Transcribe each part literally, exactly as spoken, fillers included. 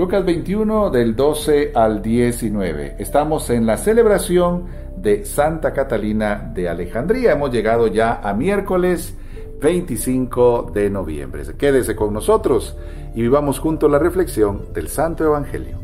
Lucas veintiuno del doce al diecinueve. Estamos en la celebración de Santa Catalina de Alejandría. Hemos llegado ya a miércoles veinticinco de noviembre. Quédese con nosotros y vivamos juntos la reflexión del Santo Evangelio.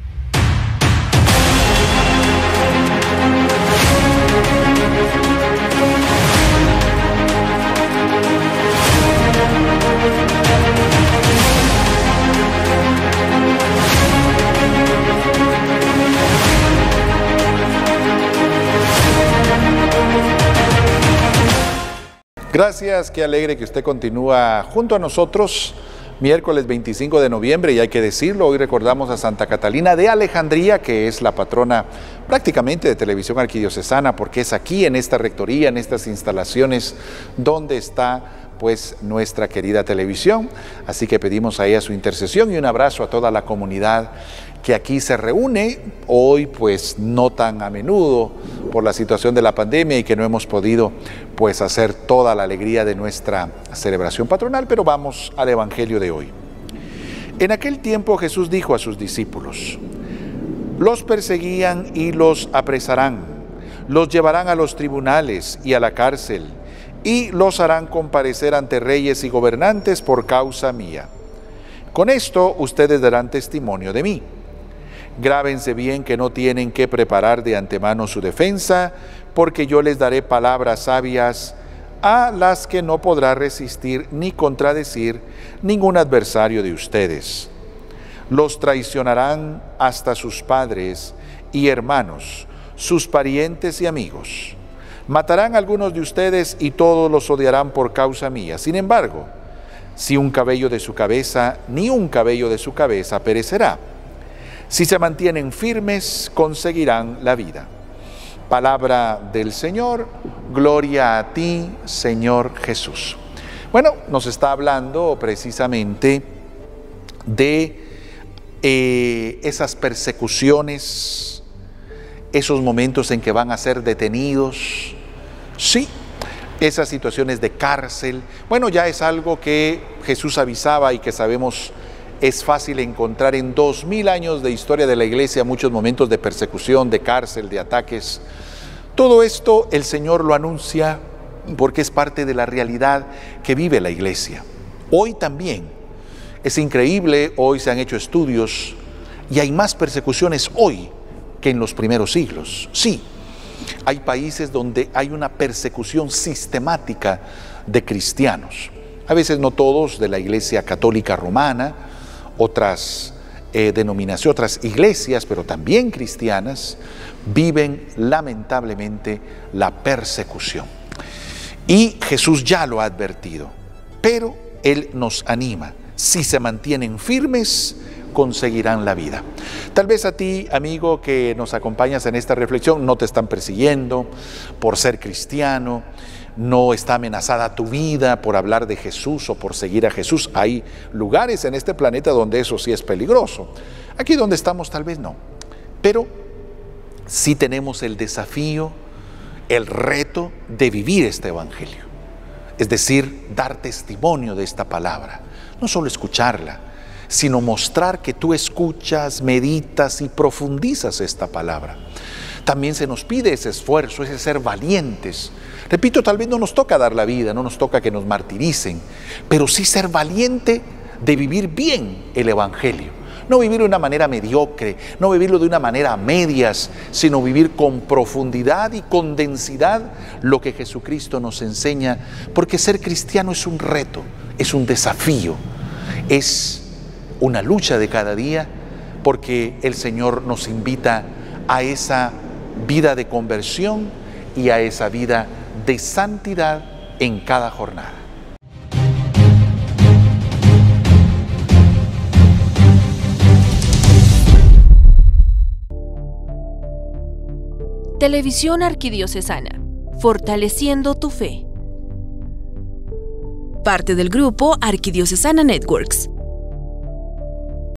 Gracias, qué alegre que usted continúa junto a nosotros. Miércoles veinticinco de noviembre, y hay que decirlo, hoy recordamos a Santa Catalina de Alejandría, que es la patrona prácticamente de Televisión Arquidiocesana, porque es aquí en esta rectoría, en estas instalaciones, donde está pues nuestra querida televisión. Así que pedimos a ella su intercesión y un abrazo a toda la comunidad que aquí se reúne, hoy pues no tan a menudo por la situación de la pandemia y que no hemos podido pues hacer toda la alegría de nuestra celebración patronal, pero vamos al Evangelio de hoy. En aquel tiempo Jesús dijo a sus discípulos: los perseguían y los apresarán, los llevarán a los tribunales y a la cárcel, y los harán comparecer ante reyes y gobernantes por causa mía. Con esto ustedes darán testimonio de mí. Grábense bien que no tienen que preparar de antemano su defensa, porque yo les daré palabras sabias a las que no podrá resistir ni contradecir ningún adversario de ustedes. Los traicionarán hasta sus padres y hermanos, sus parientes y amigos. Matarán a algunos de ustedes y todos los odiarán por causa mía. Sin embargo, si un cabello de su cabeza, ni un cabello de su cabeza perecerá. Si se mantienen firmes, conseguirán la vida. Palabra del Señor, gloria a ti, Señor Jesús. Bueno, nos está hablando precisamente de eh, esas persecuciones, esos momentos en que van a ser detenidos, sí, esas situaciones de cárcel. Bueno, ya es algo que Jesús avisaba y que sabemos es fácil encontrar en dos mil años de historia de la Iglesia, muchos momentos de persecución, de cárcel, de ataques. Todo esto el Señor lo anuncia porque es parte de la realidad que vive la Iglesia. Hoy también, es increíble, hoy se han hecho estudios y hay más persecuciones hoy que en los primeros siglos. Sí, hay países donde hay una persecución sistemática de cristianos. A veces no todos de la Iglesia Católica Romana, otras eh, denominaciones, otras iglesias, pero también cristianas, viven lamentablemente la persecución. Y Jesús ya lo ha advertido, pero Él nos anima. Si se mantienen firmes, conseguirán la vida. Tal vez a ti, amigo, que nos acompañas en esta reflexión, no te están persiguiendo por ser cristiano, no está amenazada tu vida por hablar de Jesús o por seguir a Jesús. Hay lugares en este planeta donde eso sí es peligroso. Aquí donde estamos tal vez no. Pero sí tenemos el desafío, el reto de vivir este Evangelio. Es decir, dar testimonio de esta palabra. No solo escucharla, sino mostrar que tú escuchas, meditas y profundizas esta palabra. También se nos pide ese esfuerzo, ese ser valientes. Repito, tal vez no nos toca dar la vida, no nos toca que nos martiricen, pero sí ser valiente de vivir bien el Evangelio. No vivirlo de una manera mediocre, no vivirlo de una manera a medias, sino vivir con profundidad y con densidad lo que Jesucristo nos enseña, porque ser cristiano es un reto, es un desafío, es una lucha de cada día, porque el Señor nos invita a esa vida de conversión y a esa vida de santidad en cada jornada. Televisión Arquidiocesana, fortaleciendo tu fe. Parte del grupo Arquidiocesana Networks.